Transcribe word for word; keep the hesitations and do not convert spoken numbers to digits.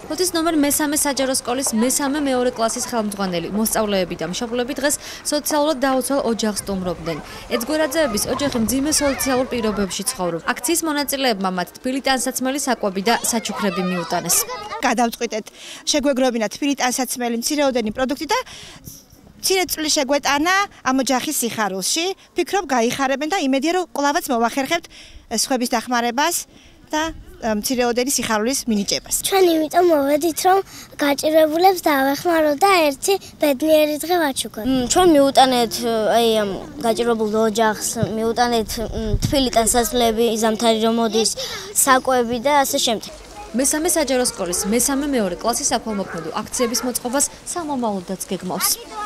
ოცის ნომერ მესამე საჯარო სკოლის მესამე მეორე კლასის ხელმძღვანელი მოსწავლეები და მშობლები დღეს სოციალურად დაუცველ ოჯახს სტუმრობდნენ. ეძგვერაძეების ოჯახი მძიმე სოციალურ პირობებში ცხოვრობს. აქციის მონაწილეებმა მათ თბილი ტანსაცმელი საკვები და საჩუქრები მიუტანეს. გადავწყვიტეთ შეგვეგროვებინათ თბილი ტანსაცმელი, მცირეოდენი პროდუქტი და მცირე წვლილი შეგვეტანა ამ ოჯახის სიხარულში. Ფიქრობ გაიხარებენ და იმედია რომ კვლავაც მოვახერხებთ სხვების დახმარებას და მცირეოდენი სიხარულის მინიჭებას. ჩვენ იმიტომ მოვედით რომ გაჭირებულებს დავეხმაროთ და ერთი ბედნიერი დღე ვაჩუქოთ. ჩვენ მიუტანეთ აი ამ გაჭირებულ ოჯახს, მიუტანეთ თბილი ტანსაცმლები, ზამთარი რომ მოდის, საკვები და ასე შემდეგ. მესამე საჯარო სკოლის მესამე მეორე კლასის საქველმოქმედო აქციების მოწყობას სამომავლოდაც გეგმავს.